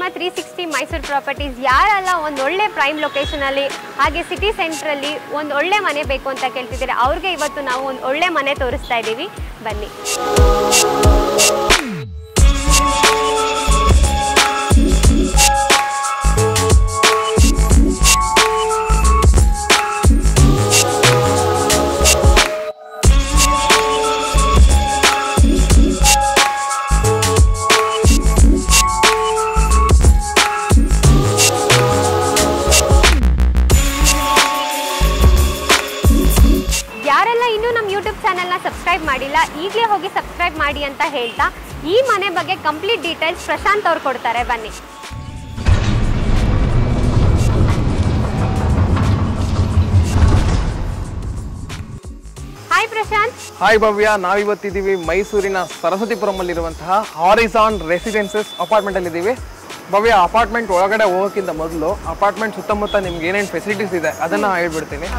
360 Mysuru properties ಯಾರೆಲ್ಲ ಒಂದು ಒಳ್ಳೆ ಪ್ರೈಮ್ ಲೊಕೇಶನಲ್ಲಿ ಹಾಗೆ ಸಿಟಿ ಸೆಂಟ್ರಲ್ಲಿ ಒಂದು ಒಳ್ಳೆ ಮನೆ ಬೇಕು ಅಂತ ಕೇಳ್ತಿದ್ದೀರಾ ಅವ್ರಿಗೆ ಇವತ್ತು ನಾವು ಒಂದು ಒಳ್ಳೆ ಮನೆ ತೋರಿಸ್ತಾ ಇದ್ದೀವಿ, ಬನ್ನಿ. ಸಬ್ಸ್ಕ್ರೈಬ್ ಮಾಡಿಲ್ಲ, ಈಗಲೇ ಹೋಗಿ ಸಬ್ಸ್ಕ್ರೈಬ್ ಮಾಡಿ ಅಂತ ಹೇಳ್ತಾ ಈ ಮನೆ ಬಗ್ಗೆ ಕಂಪ್ಲೀಟ್ ಡೀಟೇಲ್ಸ್ ಪ್ರಶಾಂತ್ ಅವ್ರು ಕೊಡ್ತಾರೆ, ಬನ್ನಿ. ಹಾಯ್ ಪ್ರಶಾಂತ್. ಹಾಯ್ ಭವ್ಯ, ನಾವಿವತ್ತಿದ್ದೀವಿ ಮೈಸೂರಿನ ಸರಸ್ವತಿಪುರಮಲ್ಲಿರುವಂತಹ ಹಾರಿಸಾನ್ ರೆಸಿಡೆನ್ಸಸ್ ಅಪಾರ್ಟ್ಮೆಂಟ್ ಅಲ್ಲಿ ಇದ್ದೀವಿ. ಭವ್ಯ, ಅಪಾರ್ಟ್ಮೆಂಟ್ ಒಳಗಡೆ ಹೋಗೋಕ್ಕಿಂತ ಮೊದಲು ಅಪಾರ್ಟ್ಮೆಂಟ್ ಸುತ್ತಮುತ್ತ ನಿಮ್ಗೆ ಏನೇನು ಫೆಸಿಲಿಟೀಸ್ ಇದೆ ಅದನ್ನ ಹೇಳ್ಬಿಡ್ತೀನಿ.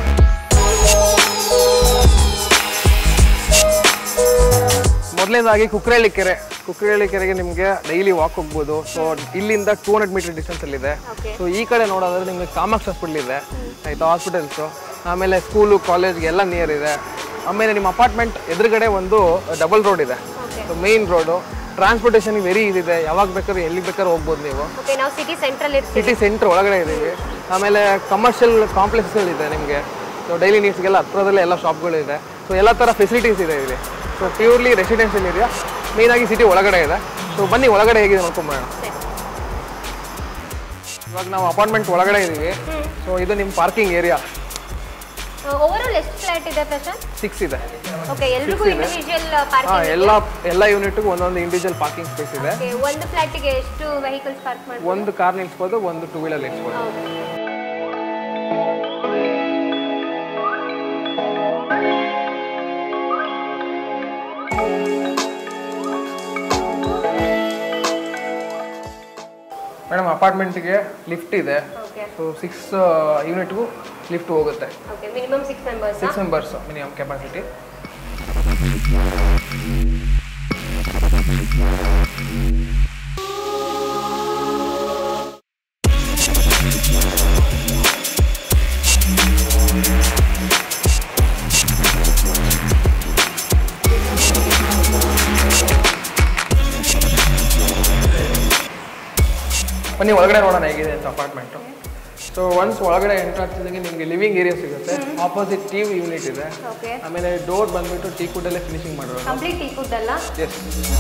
ಮೊದಲನೇದಾಗಿ ಕುಕ್ರಳ್ಳಿ ಕೆರೆಗೆ ನಿಮಗೆ ಡೈಲಿ ವಾಕ್ ಹೋಗ್ಬೋದು. ಸೊ ಇಲ್ಲಿಂದ 200 ಮೀಟರ್ ಡಿಸ್ಟೆನ್ಸ್ ಅಲ್ಲಿ ಇದೆ. ಸೊ ಈ ಕಡೆ ನೋಡೋದಾದ್ರೆ ನಿಮಗೆ ಕಾಮಾಕ್ಷಿ ಹಾಸ್ಪಿಟಲ್ ಇದೆ, ಆಯ್ತಾ, ಹಾಸ್ಪಿಟಲ್ಸು, ಆಮೇಲೆ ಸ್ಕೂಲು ಕಾಲೇಜ್ಗೆ ಎಲ್ಲ ನಿಯರ್ ಇದೆ. ಆಮೇಲೆ ನಿಮ್ಮ ಅಪಾರ್ಟ್ಮೆಂಟ್ ಎದುರುಗಡೆ ಒಂದು ಡಬಲ್ ರೋಡ್ ಇದೆ, so main road. Transportation very easy ಇದೆ, ಯಾವಾಗ ಬೇಕಾದ್ರೂ ಎಲ್ಲಿ ಬೇಕಾದ್ರೂ ಹೋಗ್ಬೋದು ನೀವು. ಸಿಟಿ ಸೆಂಟರ್ ಒಳಗಡೆ ಇದ್ದೀವಿ. ಆಮೇಲೆ ಕಮರ್ಷಿಯಲ್ ಕಾಂಪ್ಲೆಕ್ಸ್ಗಳಿದೆ ನಿಮಗೆ. ಸೊ ಡೈಲಿ ನೀಡ್ಸ್ಗೆಲ್ಲ ಹತ್ರದಲ್ಲೇ ಎಲ್ಲ ಶಾಪ್ಗಳಿದೆ. ಸೊ ಎಲ್ಲ ಥರ ಫೆಸಿಲಿಟೀಸ್ ಇದೆ ಇಲ್ಲಿ. ಸೊ ಪ್ಯೂರ್ಲಿ ರೆಸಿಡೆನ್ಷಿಯಲ್ ಏರಿಯಾ, ಮೇಯ್ನಾಗಿ ಸಿಟಿ ಒಳಗಡೆ ಇದೆ. ಸೊ ಬನ್ನಿ ಒಳಗಡೆ ಹೇಗಿದೆ ನೋಡ್ಕೊಂಬೋಣ. ಇವಾಗ ನಾವು ಅಪಾರ್ಟ್ಮೆಂಟ್ ಒಳಗಡೆ ಇದ್ದೀವಿ. ಸೊ ಇದು ನಿಮ್ಮ ಪಾರ್ಕಿಂಗ್ ಏರಿಯಾ. ಓವರಾಲ್ ಎಷ್ಟು ಫ್ಲಾಟ್ ಇದೆ ಪ್ರಶಾಂತ್? 6 ಇದೆ. ಓಕೆ, ಎಲ್ಲರಿಗೂ ಇಂಡಿವಿಜುವಲ್ ಪಾರ್ಕಿಂಗ್? ಎಲ್ಲ ಯೂನಿಟ್ಗೂ ಒಂದೊಂದು ಇಂಡಿವಿಜುವಲ್ ಪಾರ್ಕಿಂಗ್ ಸ್ಪೇಸ್ ಇದೆ. ಒಂದು ಫ್ಲಾಟಿಗೆ ಎಷ್ಟು ವೆಹಿಕಲ್ಸ್ ಪಾರ್ಕ್ ಮಾಡಬಹುದು? ಒಂದು ಕಾರ್ ನಿಲ್ಲಿಸಬಹುದು, ಒಂದು 2 ವೀಲರ್ ನಿಲ್ಲಿಸಬಹುದು. ಮೇಡಮ್, ಅಪಾರ್ಟ್ಮೆಂಟ್ಗೆ ಲಿಫ್ಟ್ ಇದೆ. ಸೊ 6 ಯೂನಿಟ್ಗೂ ಲಿಫ್ಟ್ ಹೋಗುತ್ತೆ. Minimum 6 members minimum capacity. ಬನ್ನಿ ಒಳಗಡೆ ನೋಡೋಣ ಹೇಗಿದೆ ಅಂತ ಅಪಾರ್ಟ್ಮೆಂಟು. ಸೊ ಒನ್ಸ್ ಒಳಗಡೆ ಎಂಟರ್ ಆಗ್ತಿದ್ದಂಗೆ ನಿಮಗೆ ಲಿವಿಂಗ್ ಏರಿಯಾ ಸಿಗುತ್ತೆ. ಆಪೋಸಿಟ್ ಟಿವಿ ಯೂನಿಟ್ ಇದೆ. ಆಮೇಲೆ ಡೋರ್ ಬಂದ್ಬಿಟ್ಟು ಟೀ ಕುಡ್ ಅಲ್ಲೇ ಫಿನಿಶಿಂಗ್ ಮಾಡೋದು. ಕಂಪ್ಲೀಟ್ ಟೀ ಕುಡ್ ಅಲ್ಲ? ಎಸ್.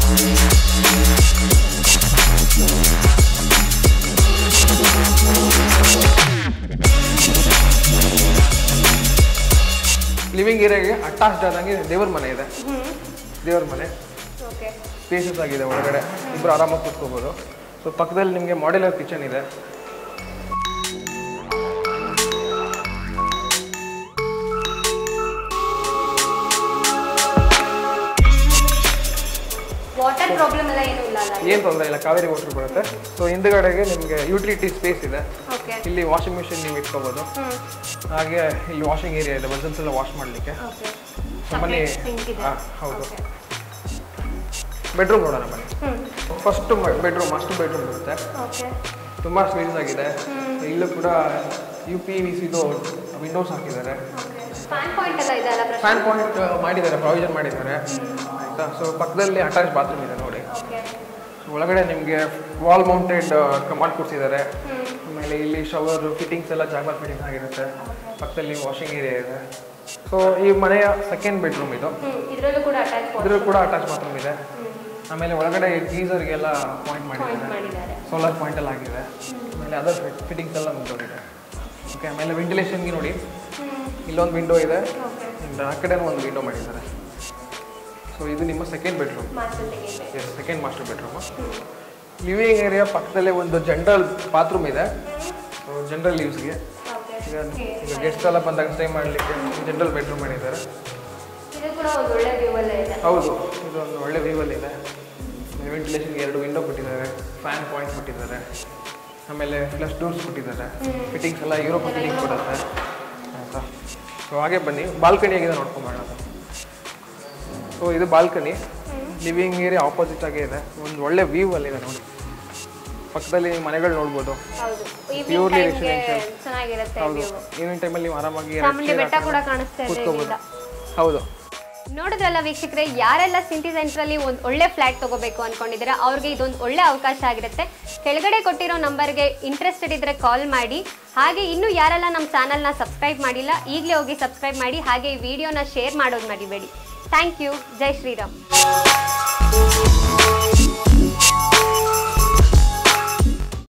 ಲಿವಿಂಗ್ ಏರಿಯಾಗೆ ಅಟ್ಯಾಚ್ಡ್ ಆದಂಗೆ ದೇವ್ರ ಮನೆ ಇದೆ. ದೇವ್ರ ಮನೆ ಸ್ಪೇಸಸ್ ಆಗಿದೆ. ಒಳಗಡೆ ಇಬ್ಬರು ಆರಾಮಾಗಿ ಕೂತ್ಕೋಬೋದು. ಸೊ ಪಕ್ಕದಲ್ಲಿ ನಿಮಗೆ ಮಾಡ್ಯುಲರ್ ಕಿಚನ್ ಇದೆ. ವಾಟರ್ ಪ್ರಾಬ್ಲಮ್ ಎಲ್ಲ ಏನೂ ಇಲ್ಲ ಅಲ್ಲ? ಏನು ತೊಂದರೆ ಇಲ್ಲ, ಕಾವೇರಿ ವಾಟರ್ ಬರುತ್ತೆ. ಸೊ ಹಿಂದುಗಡೆಗೆ ನಿಮಗೆ ಯುಟಿಲಿಟಿ ಸ್ಪೇಸ್ ಇದೆ. ಇಲ್ಲಿ ವಾಷಿಂಗ್ ಮಿಷಿನ್ ನೀವು ಇಟ್ಕೋಬೋದು. ಹಾಗೆ ಇಲ್ಲಿ ವಾಷಿಂಗ್ ಏರಿಯಾ ಇದೆ, ವೆಸಲ್ಸ್ ಎಲ್ಲ ವಾಶ್ ಮಾಡಲಿಕ್ಕೆ. ಬನ್ನಿ. ಹೌದು. ಬೆಡ್ರೂಮ್ ನೋಡೋಣ ಬನ್ನಿ. ಫಸ್ಟ್ ಬೆಡ್ರೂಮ್, ಮಾಸ್ಟರ್ ಬೆಡ್ರೂಮ್ ಬರುತ್ತೆ. ತುಂಬ ಸ್ಪೇಸ್ ಆಗಿದೆ. ಇಲ್ಲೂ ಕೂಡ UPVCದು ವಿಂಡೋಸ್ ಹಾಕಿದ್ದಾರೆ. ಫ್ಯಾನ್ ಪಾಯಿಂಟ್ ಮಾಡಿದ್ದಾರೆ, ಪ್ರಾವಿಷನ್ ಮಾಡಿದ್ದಾರೆ, ಆಯಿತಾ. ಸೊ ಪಕ್ಕದಲ್ಲಿ ಅಟ್ಯಾಚ್ ಬಾತ್ರೂಮ್ ಇದೆ ನೋಡಿ. ಒಳಗಡೆ ನಿಮಗೆ ವಾಲ್ ಮೌಂಟೆಡ್ ಕಮಾಂಡ್ ಕೊಡ್ಸಿದ್ದಾರೆ. ಆಮೇಲೆ ಇಲ್ಲಿ ಶವರ್ ಫಿಟ್ಟಿಂಗ್ಸ್ ಎಲ್ಲ ಜಾಗ್ವಾರ್ ಫಿಟ್ಟಿಂಗ್ ಆಗಿರುತ್ತೆ. ಪಕ್ಕದಲ್ಲಿ ವಾಷಿಂಗ್ ಏರಿಯಾ ಇದೆ. ಸೊ ಈ ಮನೆಯ ಸೆಕೆಂಡ್ ಬೆಡ್ರೂಮ್ ಇದು. ಇದರಲ್ಲೂ ಕೂಡ ಅಟ್ಯಾಚ್ ಬಾತ್ರೂಮ್ ಇದೆ. ಆಮೇಲೆ ಒಳಗಡೆ ಗೀಸರ್ಗೆಲ್ಲ ಪಾಯಿಂಟ್ ಮಾಡಿದ್ದಾರೆ, ಸೋಲಾರ್ ಪಾಯಿಂಟ್ ಎಲ್ಲ ಆಗಿದೆ. ಆಮೇಲೆ ಅದರ್ ಫಿಟ್ಟಿಂಗ್ಸ್ ಎಲ್ಲ ಮುಗಿದೋಗಿದೆ. ಓಕೆ, ಆಮೇಲೆ ವೆಂಟಿಲೇಷನ್ಗೆ ನೋಡಿ, ಇಲ್ಲೊಂದು ವಿಂಡೋ ಇದೆ, ಆ ಕಡೆನೂ ಒಂದು ವಿಂಡೋ ಮಾಡಿದ್ದಾರೆ. ಸೊ ಇದು ನಿಮ್ಮ second bedroom. Yes, second master bedroom. Living area ಪಕ್ಕದಲ್ಲೇ ಒಂದು ಜನರಲ್ ಬಾತ್ರೂಮ್ ಇದೆ. ಸೊ ಜನರಲ್ ಯೂಸ್ಗೆ, ಈಗ ಗೆಸ್ಟ್ ಎಲ್ಲ ಬಂದಾಗ ಸ್ಟೇ ಮಾಡಲಿಕ್ಕೆ ಜನರಲ್ ಬೆಡ್ರೂಮ್ ಮಾಡಿದ್ದಾರೆ. ಹೌದು, ಇದು ಒಂದು ಒಳ್ಳೆ ವ್ಯೂವಲ್ಲಿ ಇದೆ. ವೆಂಟಿಲೇಷನ್ಗೆ 2 ವಿಂಡೋ ಕೊಟ್ಟಿದ್ದಾರೆ, ಫ್ಯಾನ್ ಪಾಯಿಂಟ್ ಕೊಟ್ಟಿದ್ದಾರೆ. ಆಮೇಲೆ ಫ್ಲಶ್ ಡೋರ್ಸ್ ಕೊಟ್ಟಿದ್ದಾರೆ. ಫಿಟ್ಟಿಂಗ್ಸ್ ಎಲ್ಲ ಯುರೋಪ್ ಫಿಟ್ಟಿಂಗ್ ಕೊಡುತ್ತೆ, ಆಯಿತಾ. ಸೊ ಹಾಗೆ ಬನ್ನಿ, ಬಾಲ್ಕನಿ ಆಗಿದೆ ನೋಡ್ಕೊಂಬೋಣ. ಸೊ ಇದು ಬಾಲ್ಕನಿ. ಲಿವಿಂಗ್ ಏರಿಯಾ ಆಪೋಸಿಟ್ ಆಗೇ ಇದೆ. ಒಂದು ಒಳ್ಳೆ ವ್ಯೂ ಅಲ್ಲಿದೆ ನೋಡಿ. ಪಕ್ಕದಲ್ಲಿ ನೀವು ಮನೆಗಳು ನೋಡ್ಬೋದು. ಹೌದು, ಪ್ಯೂರ್ಲಿ ಚೆನ್ನಾಗಿರುತ್ತೆ. ಹೌದು, ಈವ್ನಿಂಗ್ ಟೈಮಲ್ಲಿ ನೀವು ಆರಾಮಾಗಿ ಚಾಮುಂಡಿ ಬೆಟ್ಟ ಕೂಡ ಕಾಣಿಸ್ತಾ ಇದೆ ಇಲ್ಲಿಂದ. ಹೌದು. ನೋಡಿದ್ರಲ್ಲ ವೀಕ್ಷಕರೇ, ಯಾರೆಲ್ಲ ಸಿಟಿ ಸೆಂಟ್ರಲ್ಲಿ ಒಂದು ಒಳ್ಳೆ ಫ್ಲಾಟ್ ತಗೋಬೇಕು ಅನ್ಕೊಂಡಿದ್ದೀರಾ ಅವ್ರಿಗೆ ಇದೊಂದು ಒಳ್ಳೆ ಅವಕಾಶ ಆಗಿರುತ್ತೆ. ಕೆಳಗಡೆ ಕೊಟ್ಟಿರೋ ನಂಬರ್ಗೆ ಇಂಟ್ರೆಸ್ಟೆಡ್ ಇದ್ರೆ ಕಾಲ್ ಮಾಡಿ. ಹಾಗೆ ಇನ್ನು ಯಾರೆಲ್ಲ ನಮ್ಮ ಚಾನಲ್ನ ಸಬ್ಸ್ಕ್ರೈಬ್ ಮಾಡಿಲ್ಲ, ಈಗಲೇ ಹೋಗಿ ಸಬ್ಸ್ಕ್ರೈಬ್ ಮಾಡಿ. ಹಾಗೆ ಈ ವಿಡಿಯೋನ ಶೇರ್ ಮಾಡೋದು ಮರಿಬೇಡಿ. Thank you. ಜೈ ಶ್ರೀರಾಮ್.